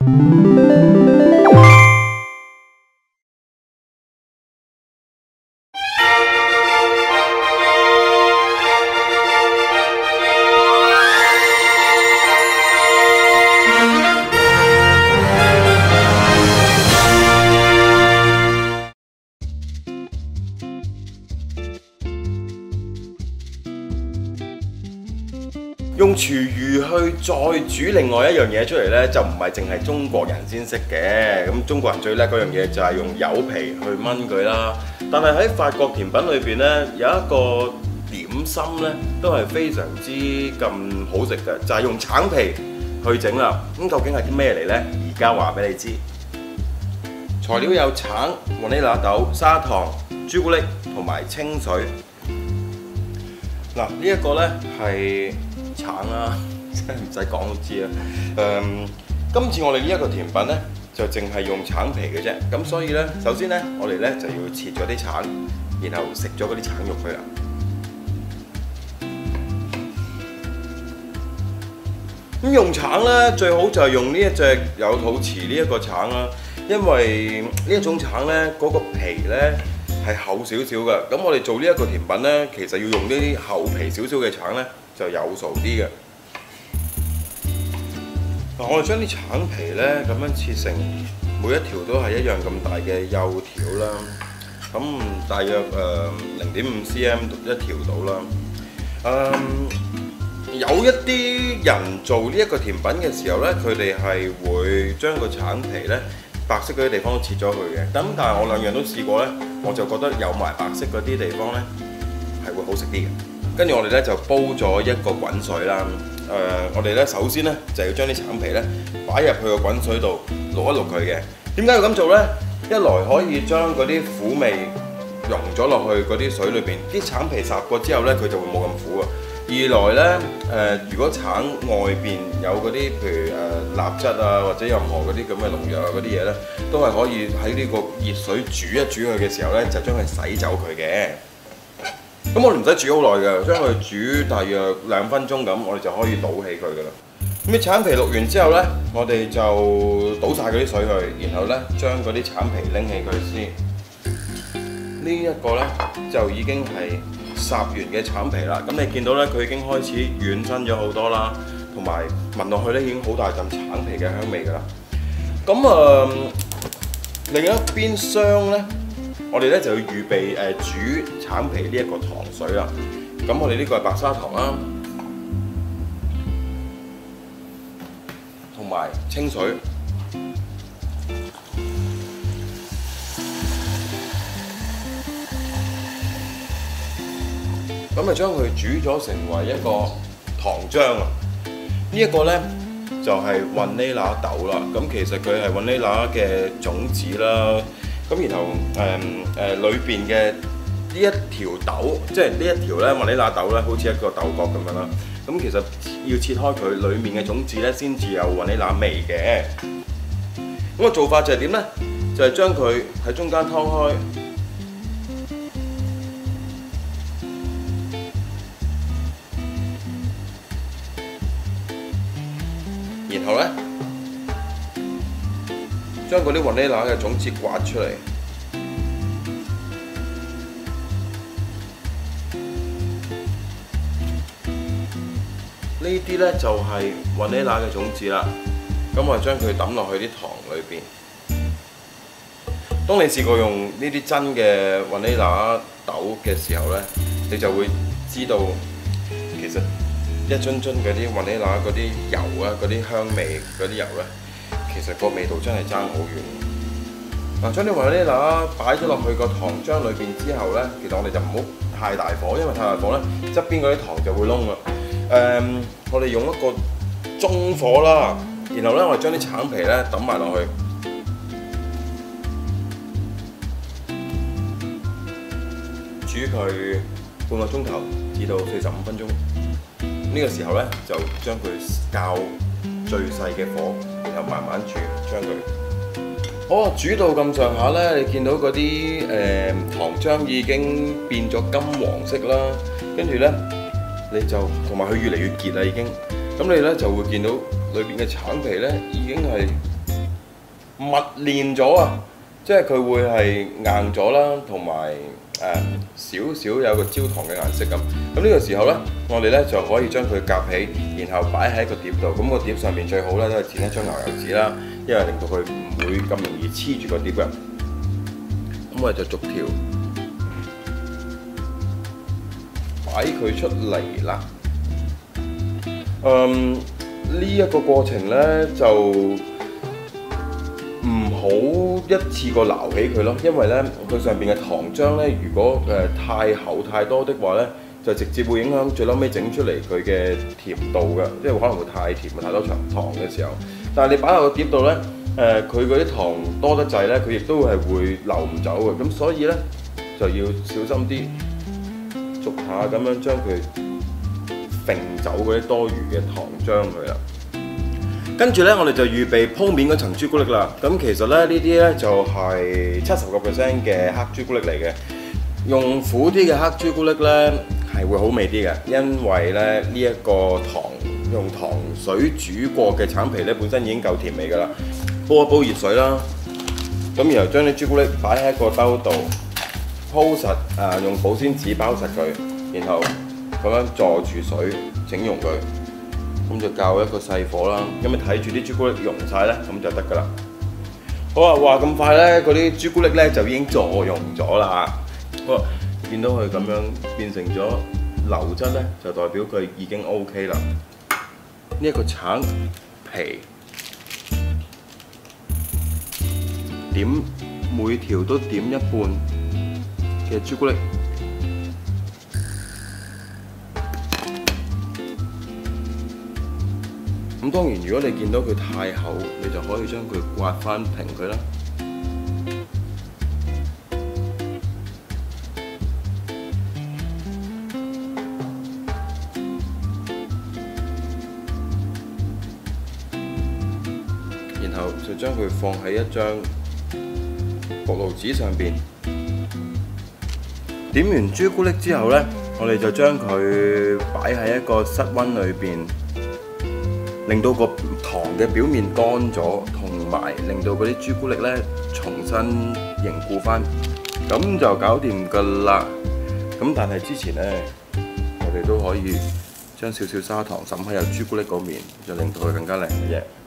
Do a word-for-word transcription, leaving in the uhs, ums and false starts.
用廚餘去再煮另外一樣嘢出嚟呢，就唔係淨係中國人先識嘅。咁中國人最叻嗰樣嘢就係用柚皮去炆佢啦。但係喺法國甜品裏邊呢，有一個點心呢，都係非常之咁好食嘅，就係用橙皮去整啦。咁究竟係啲咩嚟呢？而家話俾你知。材料有橙、雲呢拿豆、砂糖、朱古力同埋清水。嗱，呢一個呢係橙啦，真係唔使講都知啦。誒，今次我哋呢一個甜品呢，就淨係用橙皮嘅啫。咁所以呢，首先呢，我哋呢就要切咗啲橙，然後食咗嗰啲橙肉佢啦。咁用橙呢，最好就係用呢一隻有肚臍呢一個橙啦，因為呢一種橙呢，嗰個皮呢係厚少少嘅。咁我哋做呢一個甜品呢，其實要用呢啲厚皮少少嘅橙呢，就有數啲嘅。嗱，我哋將啲橙皮咧咁樣切成每一條都係一樣咁大嘅幼條啦。咁大約誒零點五 cm 一條到啦。誒、嗯，有一啲人做呢一個甜品嘅時候咧，佢哋係會將個橙皮咧白色嗰啲地方都切咗佢嘅。咁但係我兩樣都試過咧，我就覺得有埋白色嗰啲地方咧係會好食啲嘅。跟住我哋咧就煲咗一個滾水啦。誒、呃，我哋咧首先咧就要將啲橙皮咧擺入去個滾水度淥一淥佢嘅。點解要咁做咧？一來可以將嗰啲苦味溶咗落去嗰啲水裏邊，啲橙皮烚過之後咧，佢就會冇咁苦啊。二來咧，誒、呃，如果橙外邊有嗰啲譬如誒蠟質啊，或者任何嗰啲咁嘅農藥啊嗰啲嘢咧，都係可以喺呢個熱水煮一煮佢嘅時候咧，就將佢洗走佢嘅。咁我哋唔使煮好耐嘅，將佢煮大約兩分鐘咁，我哋就可以倒起佢噶啦。咁啲橙皮淥完之後咧，我哋就倒晒嗰啲水去，然後咧將嗰啲橙皮拎起佢先。呢一個咧就已經係烚完嘅橙皮啦。咁你見到咧，佢已經開始軟身咗好多啦，同埋聞落去咧已經好大陣橙皮嘅香味噶啦。咁啊、呃，另一邊廂咧，我哋咧就要預備誒、呃、煮橙皮呢一個糖水啦。咁我哋呢個係白砂糖啦，同埋清水。咁啊將佢煮咗成為一個糖漿啊！呢一個咧就係雲呢拿豆啦。咁其實佢係雲呢拿嘅種子啦。咁然後誒誒裏邊嘅呢一條豆，即係呢一條咧雲呢拿豆咧，好似一個豆角咁樣啦。咁其實要切開佢裡面嘅種子咧，先至有雲呢拿味嘅。咁個做法就係點咧？就係將佢喺中間劏開。然後咧，將嗰啲雲呢拿嘅種子刮出嚟，呢啲咧就係雲呢拿嘅種子啦。咁我將佢抌落去啲糖裏邊。當你試過用呢啲真嘅雲呢拿豆嘅時候咧，你就會知道其實一樽樽嗰啲雲呢拿嗰啲油啊，嗰啲香味嗰啲油咧，其實個味道真係爭好遠。嗱，將啲雲呢拿擺咗落去個糖漿裏邊之後咧，其實我哋就唔好太大火，因為太大火咧，側邊嗰啲糖就會燶啦。誒、嗯，我哋用一個中火啦，然後咧我哋將啲橙皮咧揼埋落去，煮佢半個鐘頭至到四十五分鐘。呢個時候咧，就將佢較最細嘅火，然後慢慢煮，將佢好煮到咁上下咧，你見到嗰啲誒糖漿已經變咗金黃色啦，跟住咧你就同埋佢越嚟越結啦已經，咁你咧就會見到裏邊嘅橙皮咧已經係密練咗啊，即係佢會係硬咗啦，同埋誒少少有個焦糖嘅顏色咁。咁呢個時候咧，我哋咧就可以將佢夾起，然後擺喺個碟度。咁個碟上面最好咧都係剪一張牛油紙啦，因為令到佢唔會咁容易黐住個碟嘅。咁我哋就逐條擺佢出嚟啦。嗯，呢一個過程咧就唔好一次過撈起佢咯，因為咧佢上邊嘅糖漿咧，如果誒、呃、太厚太多的話咧，就直接會影響最嬲尾整出嚟佢嘅甜度嘅，即係可能會太甜啊，太多長糖嘅時候。但係你擺落個碟度咧，誒佢嗰啲糖多得滯咧，佢亦都係會流唔走嘅，咁所以咧就要小心啲，逐下咁樣將佢揈走嗰啲多餘嘅糖漿佢啦。跟住咧，我哋就預備鋪面嗰層朱古力啦。咁其實咧，呢啲咧就係七十個 percent 嘅黑朱古力嚟嘅。用苦啲嘅黑朱古力咧係會好味啲嘅，因為咧呢一個糖用糖水煮過嘅橙皮咧本身已經夠甜味㗎啦。煲一煲熱水啦，咁然後將啲朱古力擺喺個兜度，鋪實啊，用保鮮紙包實佢，然後咁樣坐住水整溶佢。咁就較一個細火啦，咁你睇住啲朱古力溶晒咧，咁就得噶啦。好啊，哇咁快咧，嗰啲朱古力咧就已經坐溶咗啦。好啊，見到佢咁樣變成咗流質咧，就代表佢已經 OK 啦。呢一個橙皮點每條都點一半嘅朱古力。咁當然，如果你見到佢太厚，你就可以將佢刮翻平佢啦。然後就將佢放喺一張焗爐紙上邊。點完朱古力之後呢，我哋就將佢擺喺一個室溫裏邊。令到個糖嘅表面乾咗，同埋令到嗰啲朱古力咧重新凝固翻，咁就搞掂㗎啦。咁但係之前咧，我哋都可以將少少砂糖滲喺有朱古力嗰面，就令到佢更加靚嘅啫。